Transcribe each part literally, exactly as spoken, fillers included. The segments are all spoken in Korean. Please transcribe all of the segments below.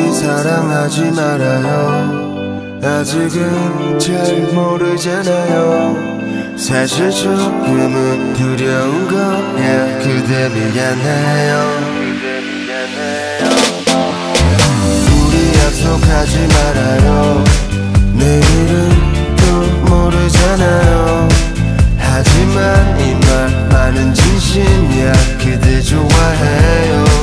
우리 사랑하지 말아요. 아직은 잘 모르잖아요. 사실 조금은 두려운 거야. 그대 미안해요. 우리 약속하지 말아요. 내일은 또 모르잖아요. 하지만 이 말만은 진심이야. 그대 좋아해요.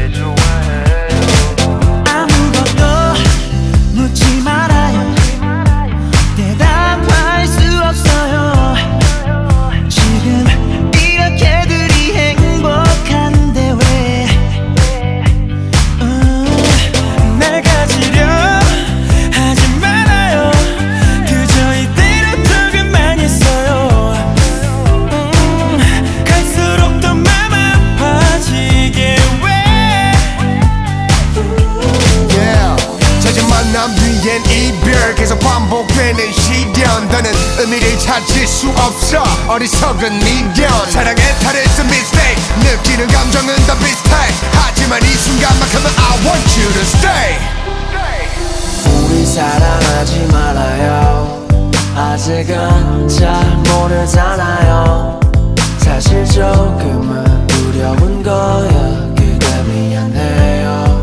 이별 계속 반복되는 시련. 더는 의미를 찾을 수 없어. 어리석은 미련. 사랑에 탈했은 mistake. 느끼는 감정은 다 비슷해. 하지만 이 순간만큼은 I want you to stay. 우리 사랑하지 말아요. 아직은 잘 모르잖아요. 사실 조금은 두려운 거야. 그대 미안해요.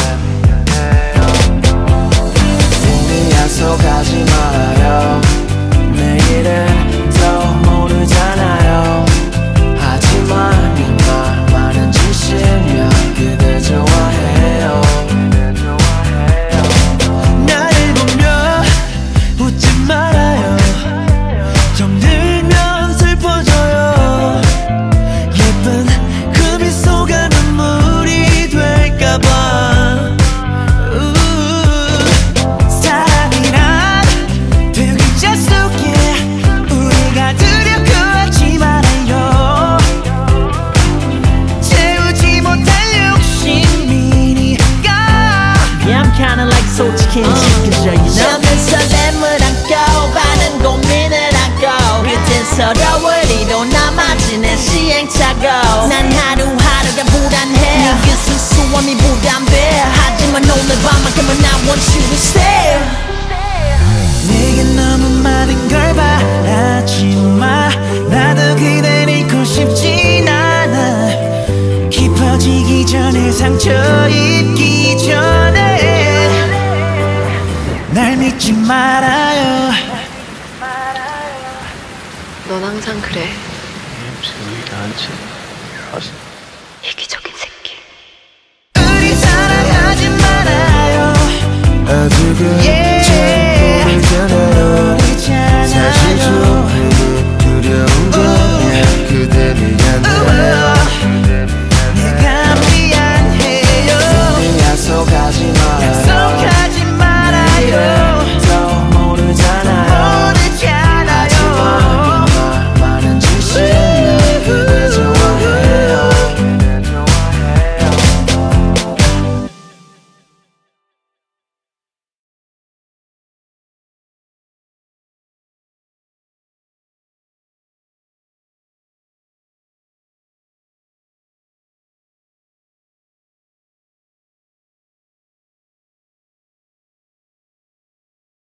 약속하지 말아요. 내일은 더 모르잖아요. 하지만 이 말만은 진심이야. 그대 좋아해요. 나를 보며 웃지 말아요. 정들면 슬퍼져요. 예쁜 그 미소가 눈물이 될까봐. 솔직히 지켜줘 you know. 너는 설렘을 안고 많은 고민을 안고 그땐 서러울 이도 남아지는 시행착오. 난 하루하루가 불안해. 네게 순수함이 부담돼. 하지만 오늘 밤만큼은 I want you to stay. 내게 너무 많은 걸 바라지마. 나도 그댈 잊고 싶진 않아. 깊어지기 전에 상처 입기 전에 날 믿지 말아요. 넌 항상 그래.